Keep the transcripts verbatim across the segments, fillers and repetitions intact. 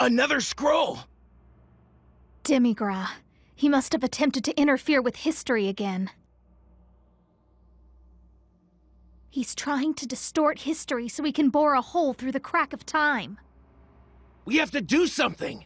Another scroll! Demigra. He must have attempted to interfere with history again. He's trying to distort history so he can bore a hole through the crack of time. We have to do something!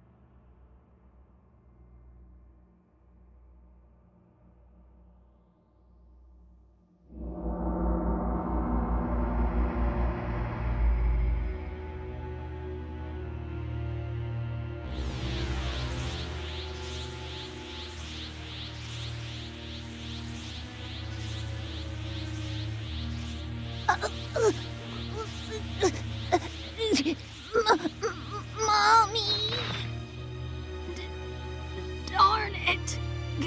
Mommy! D darn it!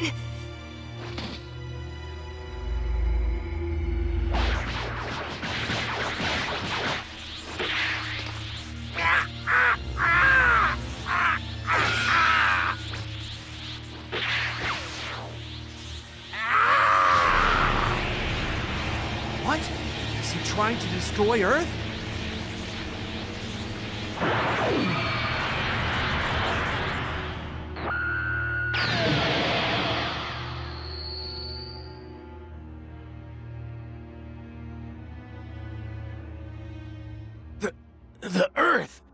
What? Is he trying to destroy Earth? The... the Earth!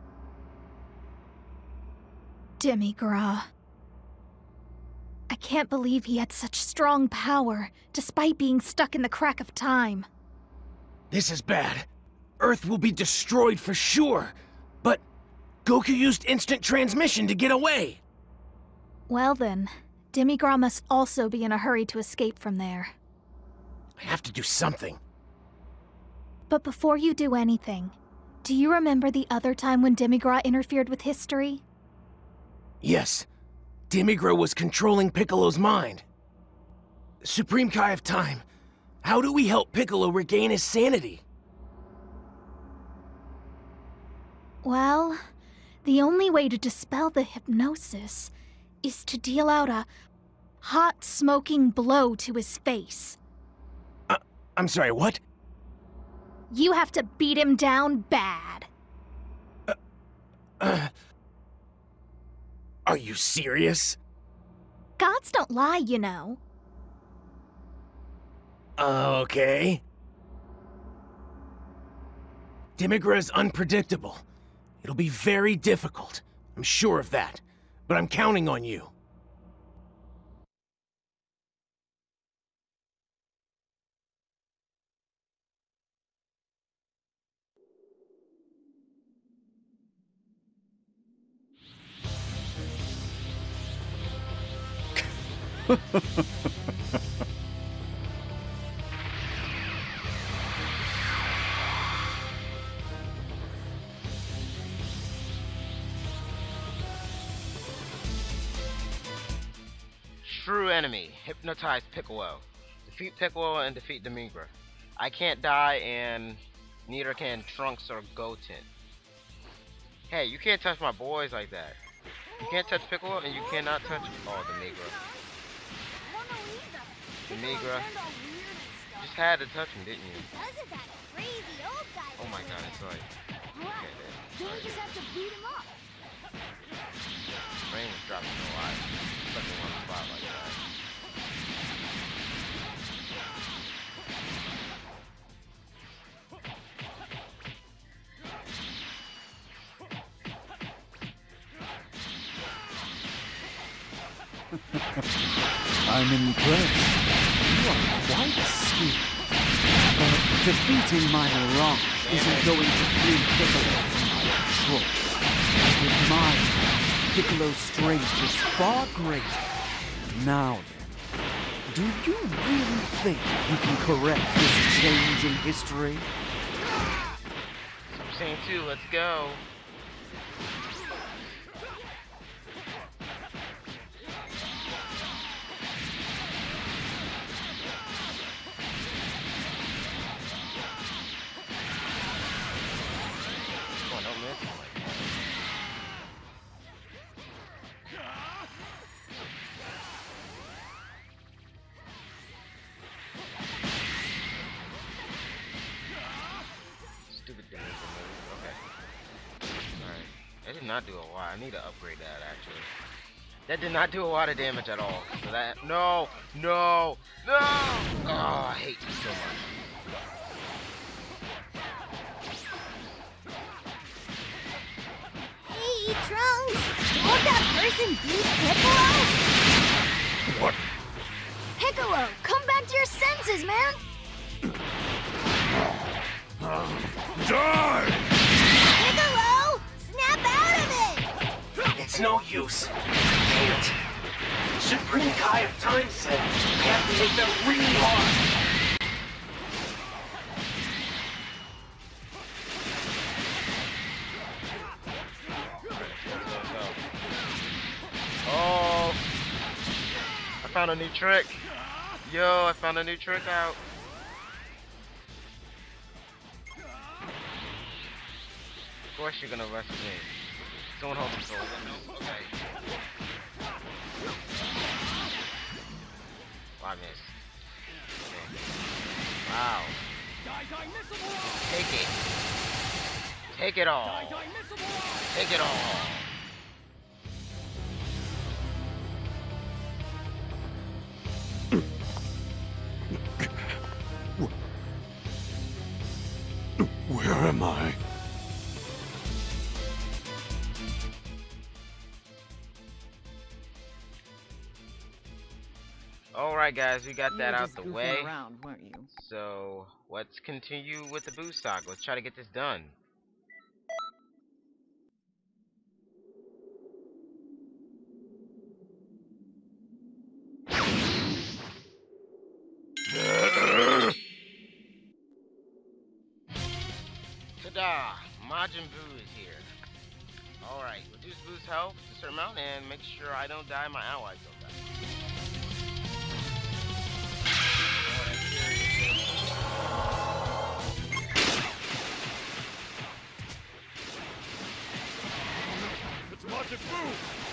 Demigra. I can't believe he had such strong power, despite being stuck in the crack of time. This is bad. Earth will be destroyed for sure. But Goku used instant transmission to get away. Well then, Demigra must also be in a hurry to escape from there. I have to do something. But before you do anything, do you remember the other time when Demigra interfered with history? Yes. Demigra was controlling Piccolo's mind. Supreme Kai of Time, how do we help Piccolo regain his sanity? Well, the only way to dispel the hypnosis is to deal out a hot, smoking blow to his face. Uh, I'm sorry, what? You have to beat him down bad. Uh, uh, are you serious? Gods don't lie, you know. Okay. Demigra is unpredictable. It'll be very difficult. I'm sure of that. But I'm counting on you. True enemy. Hypnotize Piccolo. Defeat Piccolo and defeat Demigra. I can't die and neither can Trunks or Goten. Hey, you can't touch my boys like that. You can't touch Piccolo and you cannot touch... Oh, Demigra. Demigra. You just had to touch him, didn't you? Oh my god, it's like... Okay, there. Right. Just have to beat him up. Rain was dropping a lot. Stuck in one spot like that. I'm impressed. You are quite skilled. But defeating my Mirage isn't going to free Piccolo from my control. With mine, Piccolo's strength is far greater. Now then, do you really think you can correct this change in history? Super Saiyan two, let's go. Come on, don't miss. Stupid damage move. Okay. Alright. I did did not do a lot. I need to upgrade that actually. That did not do a lot of damage at all. So that no, no, no! Oh, I hate you so much. Hey, Trunks! Won't that person beat Piccolo? What? Piccolo, come back to your senses, man! Die! Piccolo! Snap out of it! It's no use. Damn it. Supreme Kai of Time said I have to make them really hard. Oh! I found a new trick. Yo, I found a new trick out. Of course you're gonna rescue me. Someone hold the sword. Okay. Wow, I missed. Okay. Wow. Take it. Take it all. Take it all. Where am I? Alright guys, we got You that were out just the goofing way. around, weren't you? So let's continue with the Buu Saga. Let's try to get this done. Ta-da! Majin Buu is here. Alright, reduce Buu's health to a certain amount and make sure I don't die, my allies don't die. Oh, that's serious. It's Majin Buu!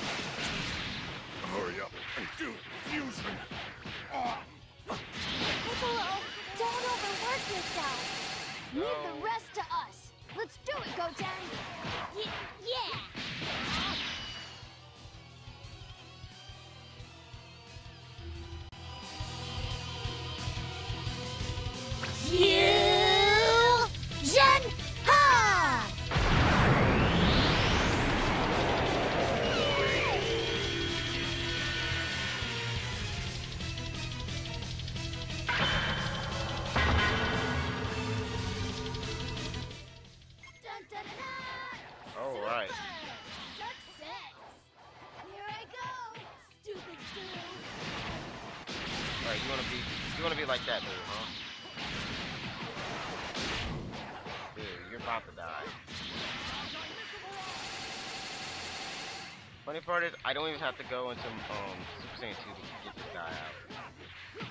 Hurry up and do fusion! Piccolo, don't overwork yourself! Leave the rest to us! Let's do it, Goten! Y yeah! Fusion! Ha! Dun, dun, dun, dun. All right. Super success! Here I go, stupid Boo! Alright, you wanna be you wanna be like that, dude, huh? Dude, you're about to die. Funny part is I don't even have to go into um Super Saiyan two to get this guy out.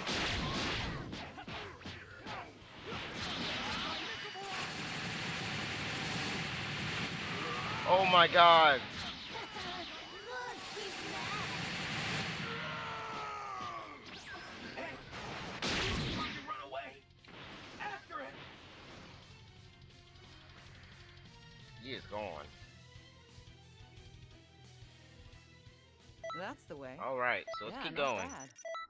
Oh my god! Look, he's mad! Run away! After him! He is gone. That's the way. Alright, so let's yeah, keep not going. bad.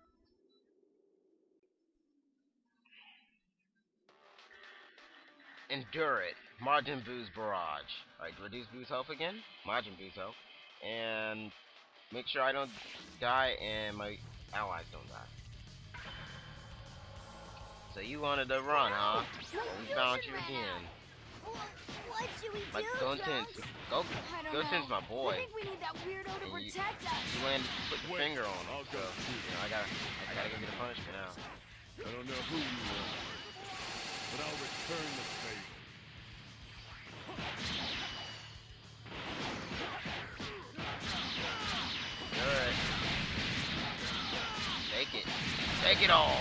Endure it. Majin Buu's barrage. Alright, reduce Buu's health again. Majin Buu's health. And make sure I don't die and my allies don't die. So you wanted to run, huh? Well, we found you again. Well, what should we Like do, Goten's, Trunks? Go, I don't Goten's know. my boy. I think we need that weirdo to And you- protect us. You went and put the Wait, finger on him. I'll So, go. you know, I gotta, I gotta give you the punishment now. I don't know who you are, but I'll return the favor. Alright. Take it. Take it all.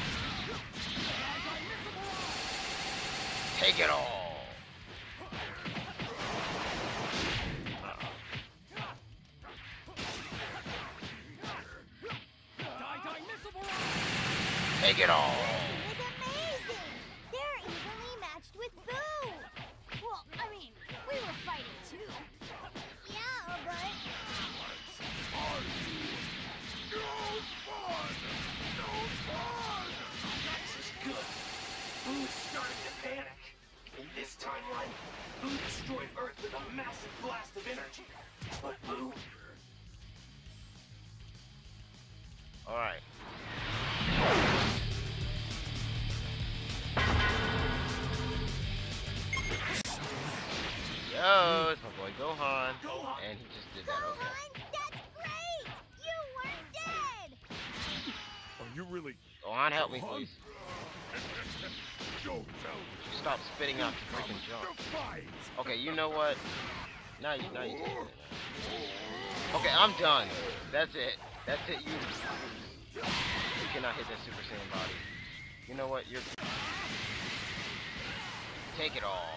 Take it all. Take it all. It's amazing! They're evenly matched with Boo! Well, I mean, we were fighting too. timeline, Buu destroyed Earth with a massive blast of energy. But Buu... Alright. Yo, it's my boy Gohan. Gohan. And he just did that, okay. Gohan, that's great! You weren't dead! Are you really? Gohan, help me, Gohan? please. Don't tell me. Stop spitting out the freaking junk. Fight. Okay, you know what? Now you, now you taking it now. Okay, I'm done. That's it. That's it. You, you cannot hit that Super Saiyan body. You know what? You're... Take it all.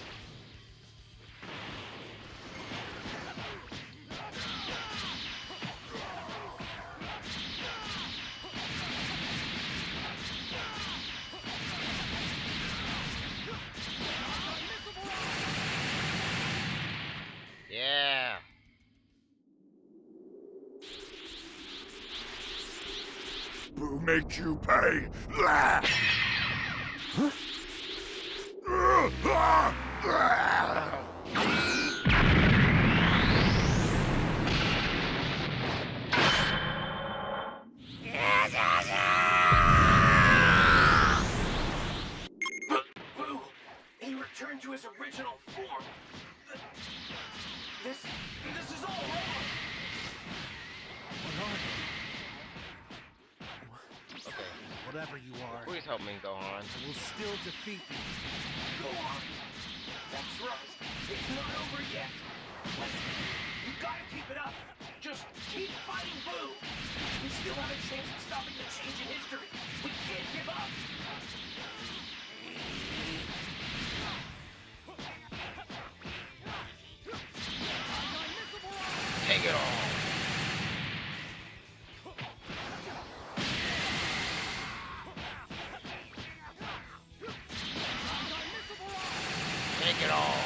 Yeah. Buu makes you pay. Huh? Buu, he returned to his original form. This, this is all wrong. Okay. Whatever you are, Please help me, Gohan. I will still defeat you. Go on. That's right. It's not over yet. Listen, you gotta keep it up. Just keep fighting Buu. We still have a chance of stopping the change in history. We can't give up. Take it all. Take it all.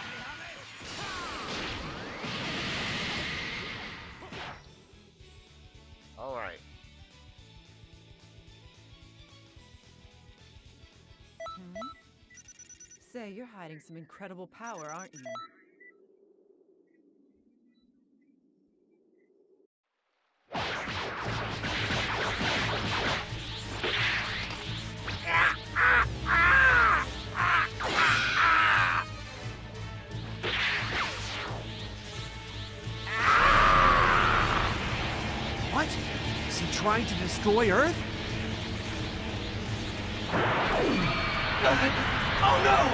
All right. Hmm? Say, you're hiding some incredible power, aren't you? What? Is he trying to destroy Earth? Oh no!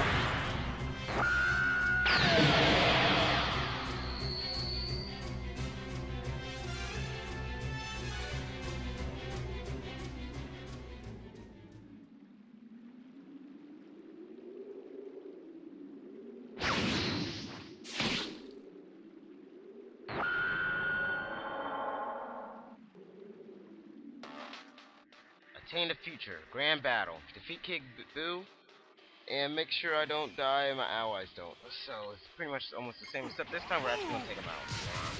Attain the future. Grand battle. Defeat King Buu. And make sure I don't die and my allies don't. So it's pretty much almost the same, except this time we're actually gonna take them out.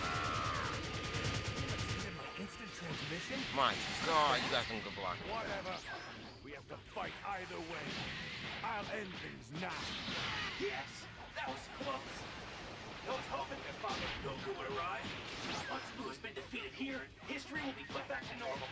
Instant transmission? My God, you got some good blocking. Whatever. We have to fight either way. I'll end things now. Yes, that was close. I was hoping that Father Goku would arrive. Once Buu has been defeated here, history will be put back to normal.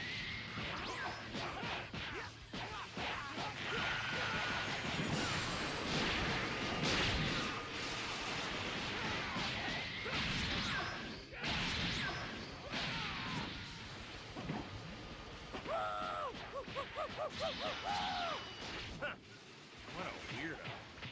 What a weirdo.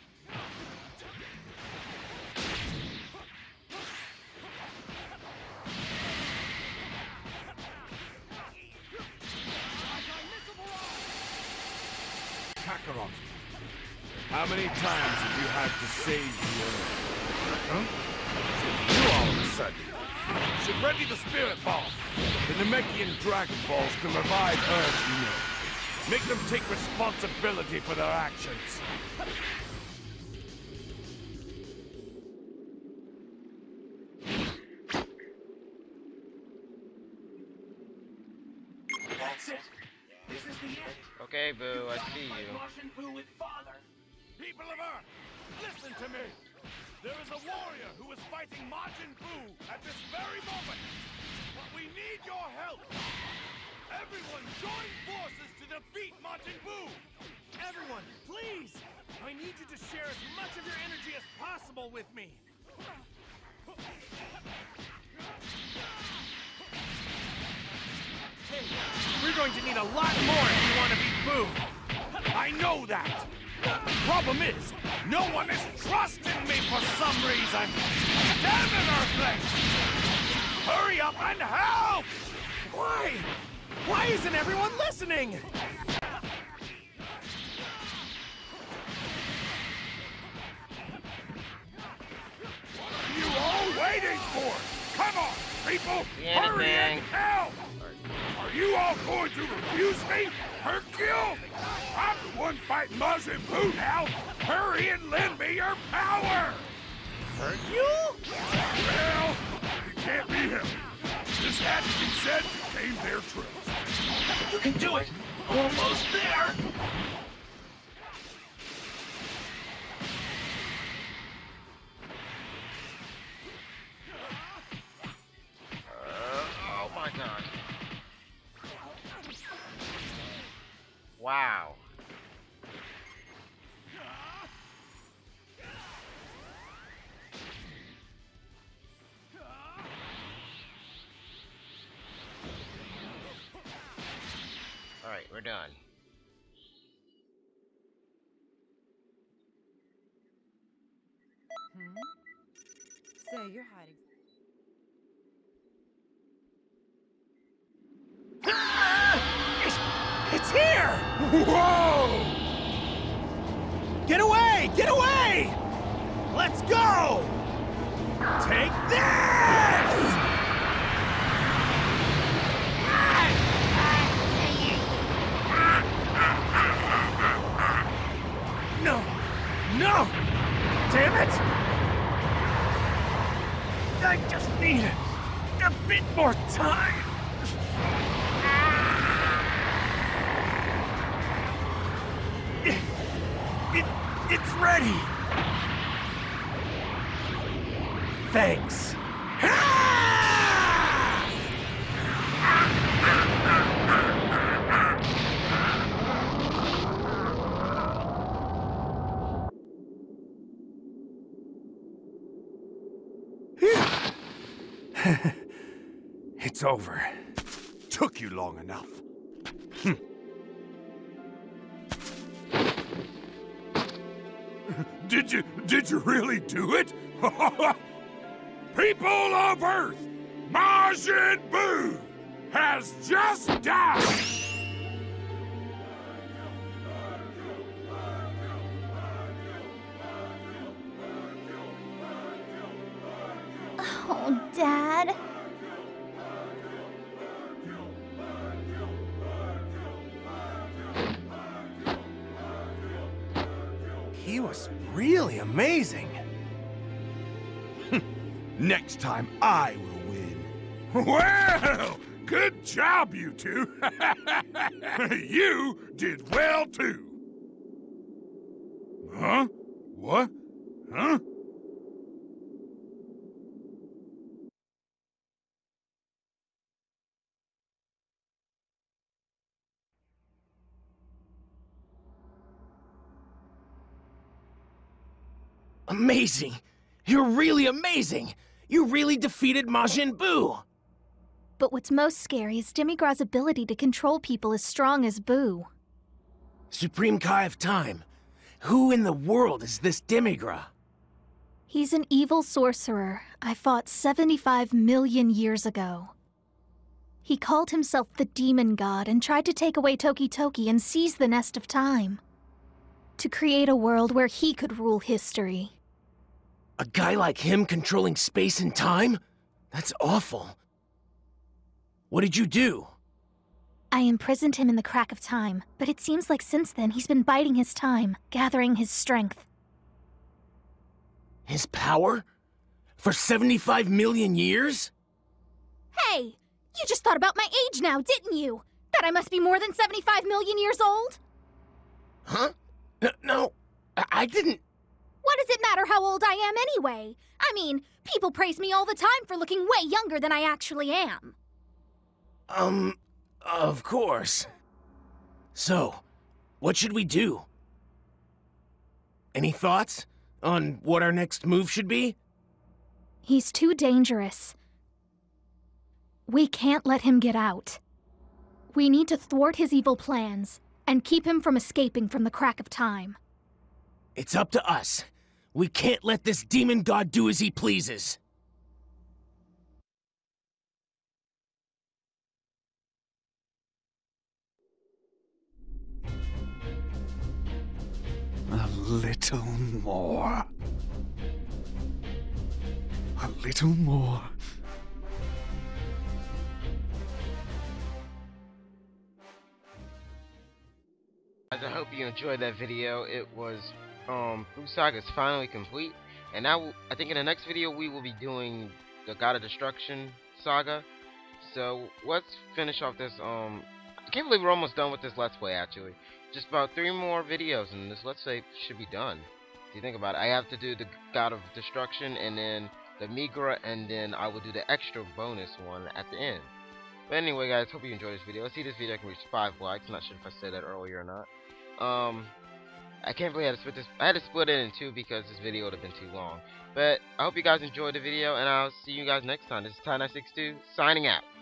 Kakarot, how many times have you had to save the Earth? Huh? You all of a sudden should ready the Spirit Ball. The Namekian Dragon Balls can revive Earth, you know. Make them take responsibility for their actions. That's it. This is the end. Okay, Buu, I see you. Martian Buu with Father. People Oliver! Listen to me! There is a warrior who is fighting Majin Buu at this very moment! But we need your help! Everyone join forces to defeat Majin Buu! Everyone, please! I need you to share as much of your energy as possible with me! Hey, we're going to need a lot more if we want to beat Buu! I know that! The problem is, no one is trusting me for some reason! Damn it, Earthling! Hurry up and help! Why? Why isn't everyone listening? What are you all waiting for? Come on, people! Yeah, Hurry dang. and help! Are you all going to refuse me? Hercule? I'm the one fighting Majin Buu now! Hurry and lend me your power! Hercule? Well, it can't be helped. This had to be said to tame their tricks. You can do it! Almost there! Uh, oh my god. Wow. Alright, we're done. Hmm? Say, you're hiding. Ah! It's, it's here! Whoa! Get away! Get away! Let's go! Take this! No! No! Damn it! I just need a bit more time. It, it, it's ready. Thanks. It's over. Took you long enough. Hm. Did you, did you really do it? People of Earth, Majin Buu has just died! Oh, Dad. He was really amazing. Next time I will win. Well, good job, you two. You did well, too. Huh? What? Huh? Amazing! You're really amazing! You really defeated Majin Buu! But what's most scary is Demigras' ability to control people as strong as Buu. Supreme Kai of Time. Who in the world is this Demigra? He's an evil sorcerer I fought seventy-five million years ago. He called himself the Demon God and tried to take away Toki Toki and seize the Nest of Time. To create a world where he could rule history. A guy like him controlling space and time? That's awful. What did you do? I imprisoned him in the crack of time, but it seems like since then he's been biding his time, gathering his strength. His power? For seventy-five million years? Hey! You just thought about my age now, didn't you? That I must be more than seventy-five million years old? Huh? N- no, I, I didn't... What does it matter how old I am anyway? I mean, people praise me all the time for looking way younger than I actually am. Um, of course. So, what should we do? Any thoughts on what our next move should be? He's too dangerous. We can't let him get out. We need to thwart his evil plans and keep him from escaping from the crack of time. It's up to us. We can't let this demon god do as he pleases. A little more. A little more. Guys, I hope you enjoyed that video. It was um Buu Saga is finally complete, and now I think in the next video we will be doing the God of Destruction saga. So let's finish off this. um I can't believe we're almost done with this Let's Play. Actually, just about three more videos and this Let's Play should be done. If you think about it, I have to do the God of Destruction and then the Migra, and then I will do the extra bonus one at the end. But anyway, guys, hope you enjoyed this video. Let's see this video can reach five likes. Not sure if I said that earlier or not. Um, I can't believe I had to split this. I had to split it in two because this video would have been too long. But I hope you guys enjoyed the video, and I'll see you guys next time. This is Ty nine six two signing out.